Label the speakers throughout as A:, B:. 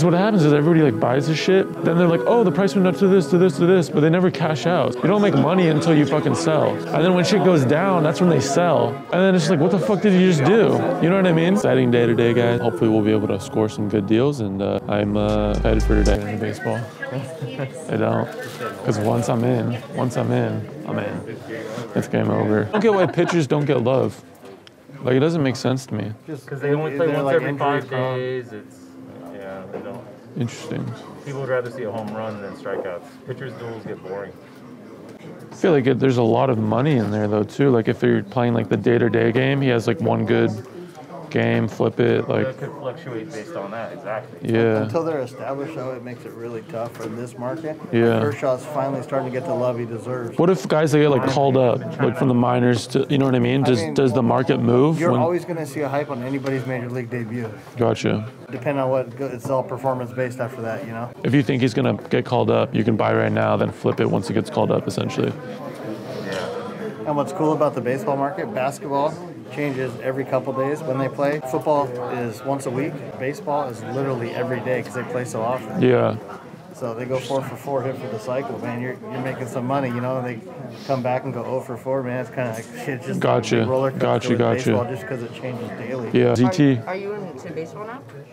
A: So what happens is everybody like buys this shit, then they're like, oh, the price went up to this, to this, to this, but they never cash out. You don't make money until you fucking sell. And then when shit goes down, that's when they sell. And then it's like, what the fuck did you just do? You know what I mean? Exciting day today, guys. Hopefully we'll be able to score some good deals, and I'm excited for today in baseball. I don't. Because once I'm in, I'm in. It's game over. I don't get why pitchers don't get love. Like, it doesn't make sense to me.
B: Just because they only play once like every 5 days, yeah, they don't.
A: Interesting.
B: People would rather see a home run than strikeouts. Pitchers' duels get boring.
A: I feel like there's a lot of money in there, though, too. Like, if you're playing, like, the day-to-day game, he has, like, one good game, flip it, like...
B: That could fluctuate based on that, exactly.
A: Yeah.
C: Until they're established, though, it makes it really tough for this market.
A: Yeah.
C: Kershaw's finally starting to get the love he deserves.
A: What if guys that get, like, called up, like, from the minors to, you know what I mean? Does the market move?
C: You're always going to see a hype on anybody's major league debut.
A: Gotcha.
C: Depending on what, it's all performance-based after that, you know?
A: If you think he's going to get called up, you can buy right now, then flip it once he gets called up, essentially.
C: Yeah. And what's cool about the baseball market, basketball changes every couple days when they play. Football is once a week. Baseball is literally every day because they play so often.
A: Yeah.
C: So they go 4 for 4 hit for the cycle, man. You're making some money, you know. And they come back and go 0 for 4, man. It's kind of like shit. Just
A: gotcha.
C: Roller coaster with baseball,
A: Gotcha.
C: just because it changes daily.
A: Yeah. ZT.
D: Are you into baseball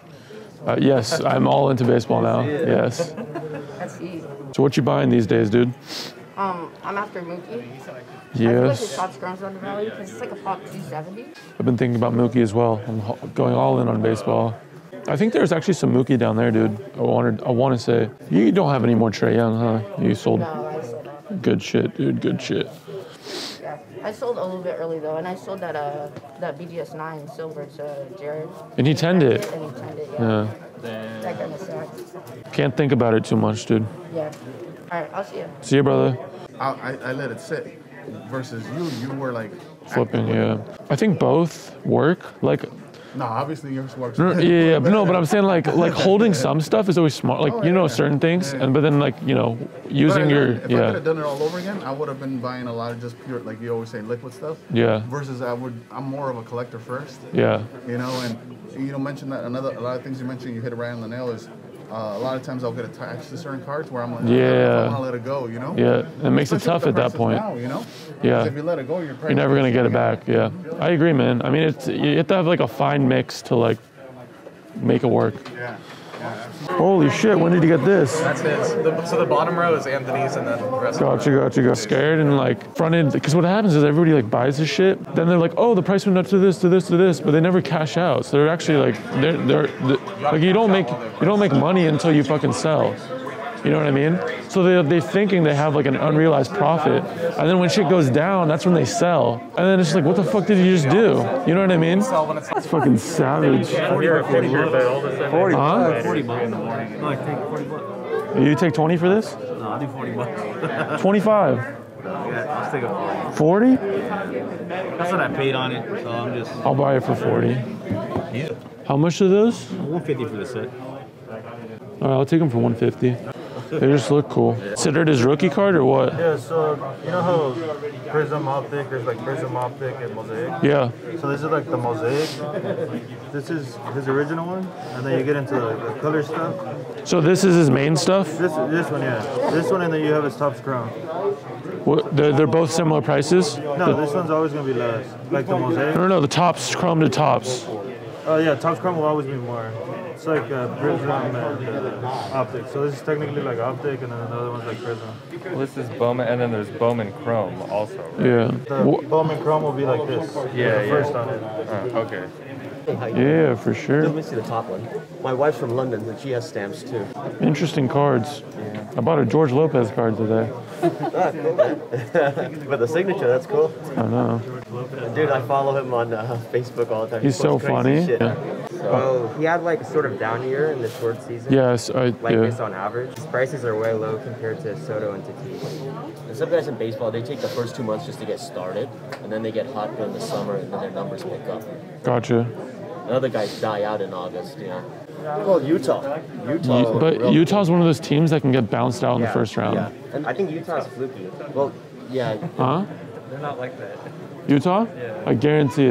D: now?
A: Yes, I'm all into baseball now. Yes.
D: That's easy.
A: So what you buying these days, dude?
D: I'm after Mookie.
A: Yes.
D: I feel like his top scrums on the valley because it's like a pop 270.
A: I've been thinking about Mookie as well. I'm going all in on baseball. I think there's actually some Mookie down there, dude. I want to say. You don't have any more Trae Young, huh? You sold.
D: No, I sold that.
A: Good shit, dude. Good shit.
D: Yeah, I sold a little bit early though, and I sold that BGS 9 silver to Jared.
A: And he tended it.
D: And he tended, yeah. That kind of sucks.
A: Can't think about it too much, dude.
D: Yeah. All right, I'll see you.
A: See you, brother.
E: I let it sit. Versus you were like
A: flipping. Yeah. I think both work. Like.
E: No, obviously yours works.
A: Yeah, but no, but I'm saying like holding some stuff is always smart. Like certain things, but then like using your
E: If I could have done it all over again, I would have been buying a lot of just pure, like you always say, liquid stuff.
A: Yeah.
E: Versus I'm more of a collector first.
A: Yeah.
E: You know, and you mention that a lot of things you mentioned, you hit it right on the nail is. A lot of times I'll get attached to certain cards where I'm like, I want to let it go, you know?
A: Yeah, it makes it tough at that point.
E: Now, you know?
A: Yeah.
E: If you let it go, you're
A: never going to get it back, yeah. I agree, man. I mean, you have to have like a fine mix to like make it work.
E: Yeah.
A: Holy shit, when did you get this?
F: That's his. So the bottom row is Anthony's and then the rest
A: Gotcha. Scared and like fronted, because what happens is everybody like buys this shit, then they're like, oh, the price went up to this, to this, to this, but they never cash out. So they're actually like, they're like you don't make money until you fucking sell. You know what I mean? So they're thinking they have like an unrealized profit, and then when shit goes down, that's when they sell. And then it's like, what the fuck did you just do? You know what I mean? It's fucking savage.
C: 40
A: Huh?
C: 40 bucks in the morning. No, I take 40 bucks.
A: You take 20 for this?
C: No, I do 40 bucks.
A: 25.
C: Yeah, just take a
A: 40?
C: That's what I paid on it, so I'm just...
A: I'll buy it for 40.
C: Yeah.
A: How much are those?
C: 150 for the set.
A: All right, I'll take them for 150. They just look cool. Considered his rookie card or what?
C: Yeah, so you know how Prism Optic, there's like Prism Optic and Mosaic?
A: Yeah.
C: So this is like the Mosaic. This is his original one, and then you get into like the color stuff.
A: So this is his main stuff?
C: This one, yeah. This one, and then you have his top scrum.
A: What, they're both similar prices?
C: No, this one's always going to be less. Like the Mosaic.
A: No, the tops, chrome to tops.
C: Oh yeah, top scrum will always be more. It's like Prism and Optic. So this is technically like Optic, and then another one's like Prism.
G: Well, this is Bowman, and then there's Bowman Chrome also. Right?
A: Yeah.
C: The Bowman Chrome will be like this.
G: Yeah,
C: the first on it.
G: Okay.
A: Yeah, for sure.
H: Let me see the top one. My wife's from London, and she has stamps too.
A: Interesting cards. Yeah. I bought a George Lopez card today.
H: Ah, cool, man. But the signature, that's cool.
A: I know.
H: Dude, I follow him on Facebook all the time.
A: He's so funny.
H: Yeah. So he had like a sort of down year in the short season.
A: Yes,
H: based on average. His prices are way low compared to Soto and Tatis.
I: And some guys in baseball, they take the first 2 months just to get started, and then they get hot during the summer, and then their numbers pick up.
A: Gotcha.
I: And other guys die out in August, yeah.
H: Well, Utah.
A: But Utah's one of those teams that can get bounced out in the first round.
H: Yeah, and I think Utah's fluky.
I: Well, yeah.
A: Huh?
F: They're not like that.
A: Utah?
F: Yeah.
A: I guarantee it.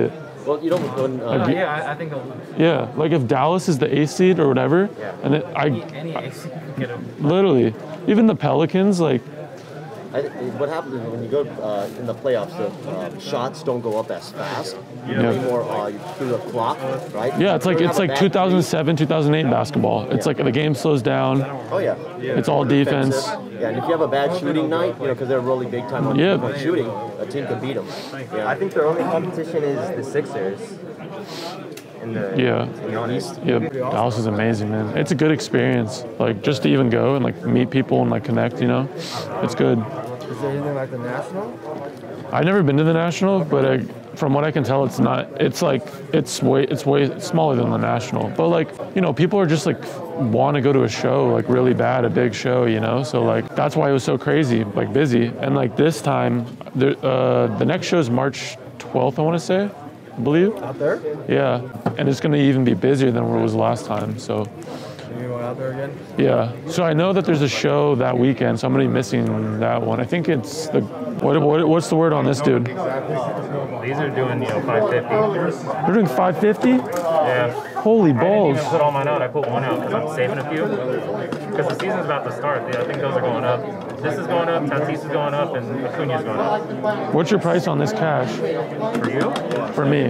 I: Well, you know, when,
B: Yeah, I think
A: Yeah, like if Dallas is the 8th seed or whatever, and
B: any AC can get him.
A: literally, even the Pelicans, like,
I: what happens is when you go in the playoffs, the shots don't go up as fast.
A: Yeah.
I: Anymore through the clock, right?
A: yeah, it's like 2007, 2008 basketball. It's like the game slows down.
I: Oh yeah.
A: It's all defense.
I: Yeah, and if you have a bad shooting night, you know, because they're really big time on shooting, a team can beat them.
H: Yeah. I think their only competition is the Sixers. In the East.
A: Yeah, Dallas is amazing, man. It's a good experience, like just to even go and like meet people and like connect, you know, it's good.
H: Is there anything like the National?
A: I've never been to the National, but from what I can tell, it's not. It's like it's way smaller than the National. But like, you know, people are just like want to go to a show like really bad, a big show, you know. So like that's why it was so crazy, like busy. And like this time, the next show is March 12th, I want to say. I believe.
H: Out there?
A: Yeah, and it's gonna even be busier than where it was last time. So.
H: Are you going out there again?
A: Yeah. So I know that there's a show that weekend, so I'm gonna be missing that one. I think it's the what's the word on this dude?
B: These are doing 550.
A: They're doing 550?
B: Yeah.
A: Holy
B: I didn't
A: balls.
B: even put all mine out. I put one out because I'm saving a few. Because the season's about to start. I think those are going up. This is going up, Tatis is going up, and Acuna's going up.
A: What's your price on this cash?
B: For you?
A: For me.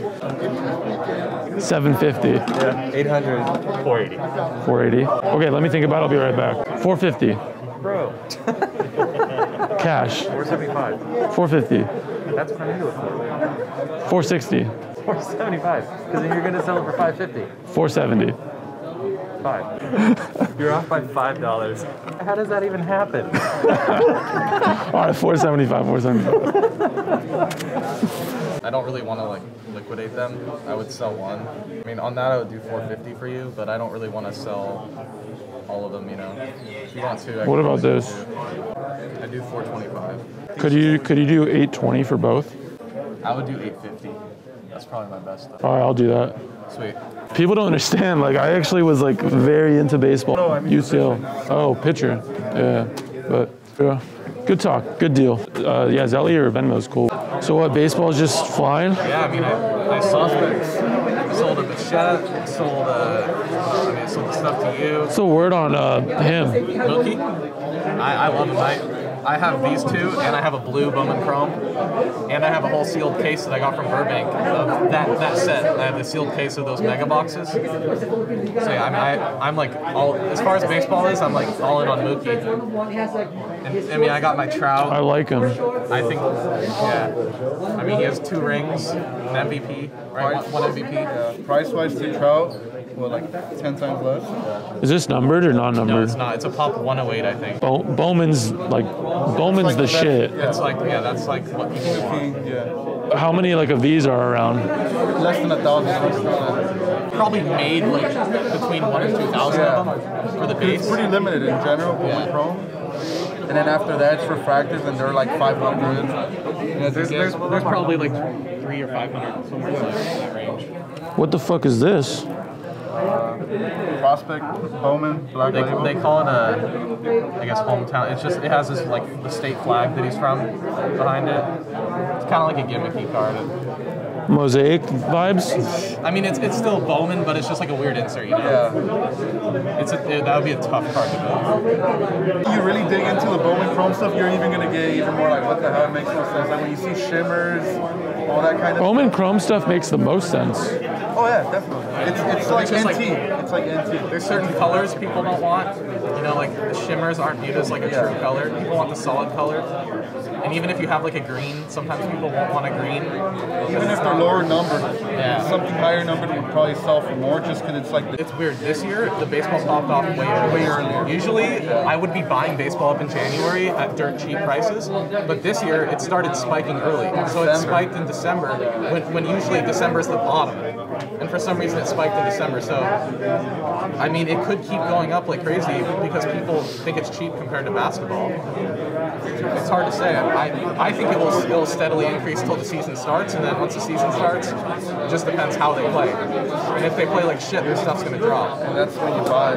A: 750.
B: Yeah.
H: 800.
B: 480.
A: 480. Okay, let me think about it. I'll be right back. 450.
B: Bro.
A: Cash.
B: 475.
A: 450.
B: That's what I'm into it for.
A: 460.
B: 475. Because then you're going to sell it for 550.
A: 470.
B: 5. You're off by $5. How does that even happen?
A: All right, 475, 475.
F: I don't really want to like liquidate them. I would sell one. I mean, on that I would do 450 for you, but I don't really want to sell all of them. You know, if you want to.
A: What about this?
F: I do 425.
A: Could you do 820 for both?
F: I would do 850. That's probably my best stuff.
A: All right, I'll do that.
F: Sweet.
A: People don't understand. Like, I actually was like very into baseball.
F: No, I mean
A: UCL. Oh, pitcher. Yeah, but yeah, good talk, good deal. Yeah, Zelly or Venmo is cool. So what? Baseball is just flying?
F: Yeah, I mean, I sold a Bichette, sold I sold the stuff to you.
A: What's the word on him?
F: Mookie? I love him. I have these two, and I have a blue Bowman Chrome, and I have a whole sealed case that I got from Burbank of that set. I have the sealed case of those mega boxes. So yeah, I'm like all as far as baseball is, I'm like all in on Mookie. And I mean, I got my Trout.
A: I like him.
F: I think, yeah. I mean, he has 2 rings, an MVP, right? One MVP.
E: Yeah. Price-wise, to Trout, well, like 10 times less.
A: Is this numbered or non-numbered?
F: No, it's not. It's a pop 108, I think.
A: Bowman's the shit.
F: Yeah. It's like, yeah, that's like what you can want.
E: Yeah.
A: How many like of these are around?
E: Less than 1,000.
F: Probably made like between 1,000 and 2,000 of them for the base.
E: It's pretty limited in general, Bowman Chrome. And then after that, it's refractive, and they're like 500.
F: Yeah, there's probably like 300 or 500, somewhere in that range.
A: What the fuck is this?
E: Prospect, Bowman, Black Label.
F: They call it I guess hometown. It's just, it has this like the state flag that he's from behind it. It's kind of like a gimmicky card.
A: Mosaic vibes?
F: I mean, it's still Bowman, but it's just like a weird insert, you know?
E: Yeah.
F: That would be a tough card to build.
E: You really dig into the Bowman Chrome stuff, you're even going to get even more like, what the hell, it makes no sense. Like when you see shimmers, all that kind of
A: Bowman Chrome stuff makes the most sense.
E: Oh yeah, definitely. It's like NT. It's like NT.
F: There's certain colors people don't want. You know, like the shimmers aren't viewed as like a true color. People want the solid color. And even if you have like a green, sometimes people won't want a green.
E: Even if they're lower numbered,
F: yeah.
E: Something higher numbered would probably sell for more just because it's like...
F: It's weird. This year, the baseball popped off way earlier. Usually, I would be buying baseball up in January at dirt cheap prices, but this year, it started spiking early. So it spiked in December, when usually December is the bottom. and for some reason it spiked in December. So, I mean, it could keep going up like crazy because people think it's cheap compared to basketball. It's hard to say. I think it'll steadily increase till the season starts, and then once the season starts, it just depends how they play. And if they play like shit, their stuff's gonna drop.
E: And that's when you buy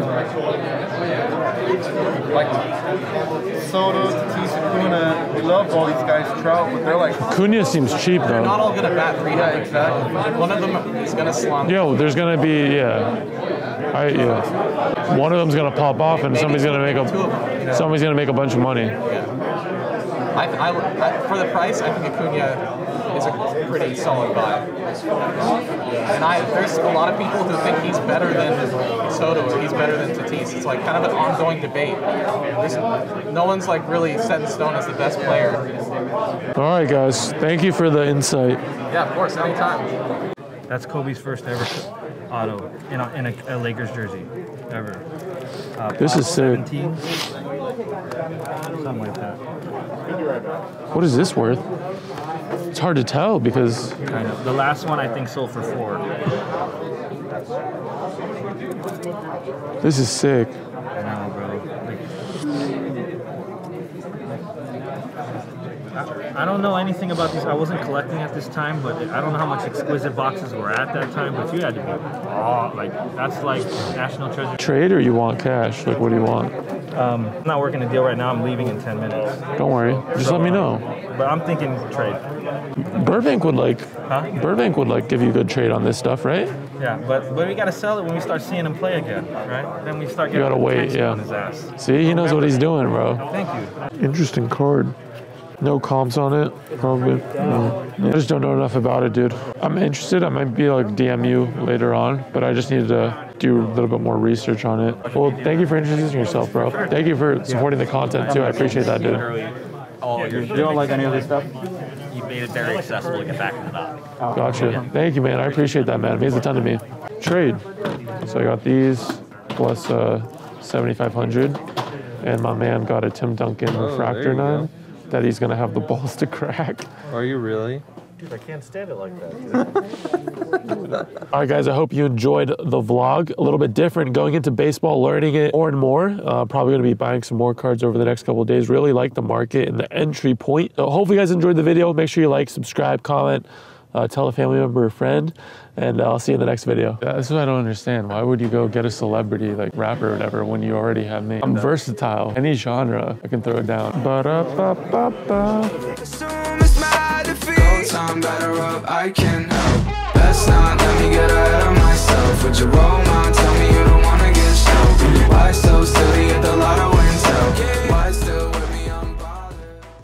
E: like Soto, Tatis, Acuna. We love all these guys, Trout, but they're like
A: Acuna seems cheap
F: they're not
A: though.
F: all gonna bat 300. Yeah, exactly. One of them is gonna slump.
A: Yo, there's gonna be one of them's gonna pop off, and
F: Maybe
A: somebody's gonna make somebody's gonna make a bunch of money.
F: I, for the price, I think Acuna is a pretty solid buy. And there's a lot of people who think he's better than Soto or he's better than Tatis. It's like kind of an ongoing debate. No one's like really set in stone as the best player.
A: All right, guys. Thank you for the insight.
F: Yeah, of course, anytime.
J: That's Kobe's first ever auto in a Lakers jersey, ever.
A: This is sick.
J: 17, something like that.
A: What is this worth? It's hard to tell because...
J: Kind of. The last one I think sold for 4.
A: This is sick.
J: I know, bro. I don't know anything about these. I wasn't collecting at this time, but I don't know how much exquisite boxes were at that time, but you had to be, that's like national treasure.
A: Trade or you want cash? Like, what do you want?
J: I'm not working a deal right now. I'm leaving in 10 minutes.
A: Don't worry. Just let me know.
J: But I'm thinking trade.
A: Burbank would like give you a good trade on this stuff, right?
J: Yeah, but we gotta sell it when we start seeing him play again, right? Then we start
A: You
J: getting
A: gotta wait,
J: on his ass.
A: See, he knows what he's doing, bro.
J: Thank you.
A: Interesting card. No comps on it, probably. No. I just don't know enough about it, dude. I'm interested. I might be like DM you later on, but I just needed to do a little bit more research on it. Well, thank you for introducing yourself, bro. Thank you for supporting the content too. I appreciate that, dude.
J: You don't like any of this stuff?
K: You made it very accessible to get back in the dock.
A: Gotcha. Thank you, man. I appreciate that, man. It means a ton to me. Trade. So I got these plus 7,500, and my man got a Tim Duncan refractor 9 that he's gonna have the balls to crack.
G: Are you really?
C: Dude, I can't stand it like that.
A: All right, guys, I hope you enjoyed the vlog. A little bit different, going into baseball, learning it more and more. Probably gonna be buying some more cards over the next couple of days. Really like the market and the entry point. So hopefully you guys enjoyed the video. Make sure you like, subscribe, comment, tell a family member or friend, and I'll see you in the next video. That's what I don't understand. Why would you go get a celebrity, like rapper or whatever, when you already have me? I'm versatile. Any genre, I can throw it down.
L: Time better up, I can help. Best not let me get